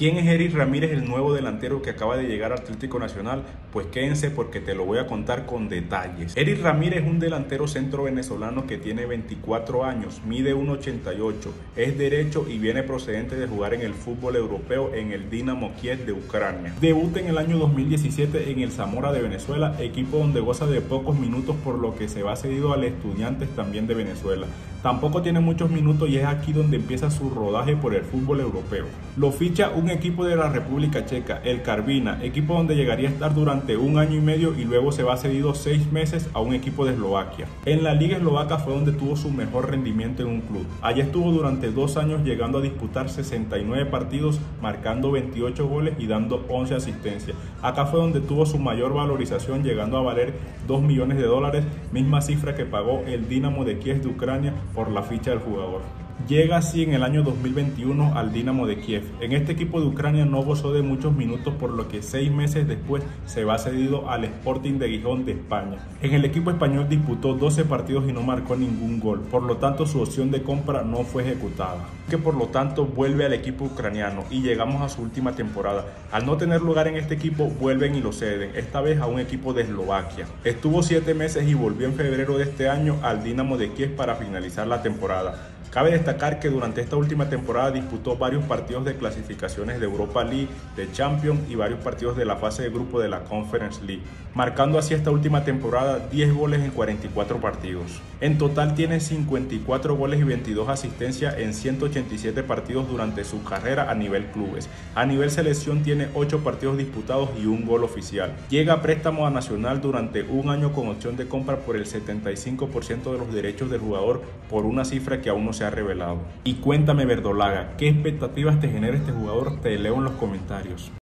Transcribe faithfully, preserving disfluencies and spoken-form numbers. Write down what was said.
¿Quién es Eric Ramírez, el nuevo delantero que acaba de llegar al Atlético Nacional? Pues quédense porque te lo voy a contar con detalles. Eric Ramírez es un delantero centro venezolano que tiene veinticuatro años, mide uno ochenta y ocho, es derecho y viene procedente de jugar en el fútbol europeo en el Dinamo Kiev de Ucrania. Debuta en el año dos mil diecisiete en el Zamora de Venezuela, equipo donde goza de pocos minutos por lo que se va cedido al Estudiantes también de Venezuela. Tampoco tiene muchos minutos y es aquí donde empieza su rodaje por el fútbol europeo. Lo ficha un equipo de la República Checa, el Karviná, equipo donde llegaría a estar durante un año y medio y luego se va cedido seis meses a un equipo de Eslovaquia. En la Liga Eslovaca fue donde tuvo su mejor rendimiento en un club. Allí estuvo durante dos años llegando a disputar sesenta y nueve partidos, marcando veintiocho goles y dando once asistencias. Acá fue donde tuvo su mayor valorización, llegando a valer dos millones de dólares, misma cifra que pagó el Dinamo de Kiev de Ucrania por la ficha del jugador. Llega así en el año dos mil veintiuno al Dinamo de Kiev. En este equipo de Ucrania no gozó de muchos minutos, por lo que seis meses después se va cedido al Sporting de Gijón de España. En el equipo español disputó doce partidos y no marcó ningún gol, por lo tanto su opción de compra no fue ejecutada. Que por lo tanto vuelve al equipo ucraniano y llegamos a su última temporada. Al no tener lugar en este equipo vuelven y lo ceden, esta vez a un equipo de Eslovaquia. Estuvo siete meses y volvió en febrero de este año al Dinamo de Kiev para finalizar la temporada. Cabe destacar que durante esta última temporada disputó varios partidos de clasificaciones de Europa League, de Champions y varios partidos de la fase de grupo de la Conference League, marcando así esta última temporada diez goles en cuarenta y cuatro partidos. En total tiene cincuenta y cuatro goles y veintidós asistencias en ciento ochenta y siete partidos durante su carrera a nivel clubes. A nivel selección tiene ocho partidos disputados y un gol oficial. Llega a préstamo a Nacional durante un año con opción de compra por el setenta y cinco por ciento de los derechos del jugador por una cifra que aún no se ha revelado. Y cuéntame, Verdolaga, ¿qué expectativas te genera este jugador? Te leo en los comentarios.